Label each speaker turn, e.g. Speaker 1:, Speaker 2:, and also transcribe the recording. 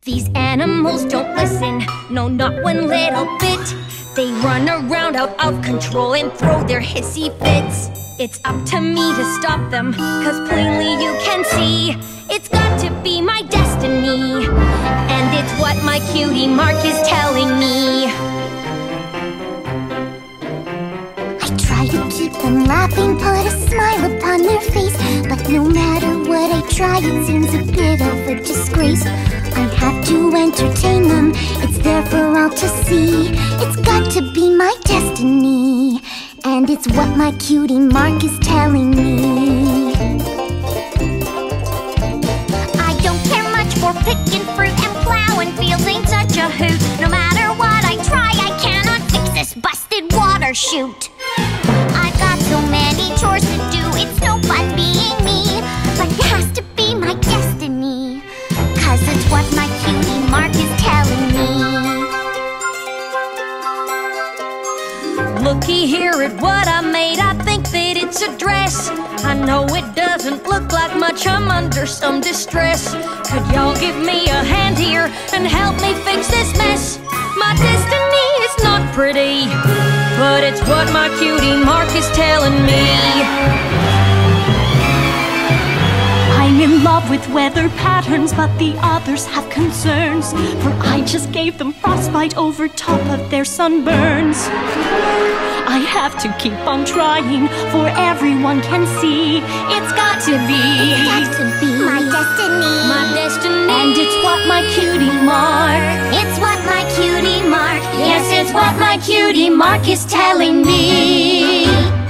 Speaker 1: These animals don't listen, no, not one little bit. They run around out of control and throw their hissy fits. It's up to me to stop them, 'cause plainly you can see it's got to be my destiny, and it's what my cutie mark is telling me.
Speaker 2: I try to keep them laughing, put a smile upon their face, but no matter what I try, it seems a bit of a disgrace. I have to entertain them, it's there for all to see. It's got to be my destiny, and it's what my cutie mark is telling me. I don't care much for picking fruit and plowing fields ain't such a hoot. No matter what I try, I cannot fix this busted water chute. I've got so many chores to do, it's no fun being me, but it has to be my destiny, 'cause it's what my cutie mark is telling me.
Speaker 1: Looky here at what I made, I think that it's a dress. I know it doesn't look like much, I'm under some distress. Could y'all give me a hand here and help me fix this mess? My destiny is not pretty, but it's what my cutie mark is telling me.
Speaker 3: I'm in love with weather patterns, but the others have concerns, for I just gave them frostbite over top of their sunburns. I have to keep on trying, for everyone can see it's got to be
Speaker 2: My destiny,
Speaker 1: My destiny,
Speaker 3: and it's what my cutie mark.
Speaker 2: it's what my cutie mark,
Speaker 3: Yes, it's what my cutie mark is telling me.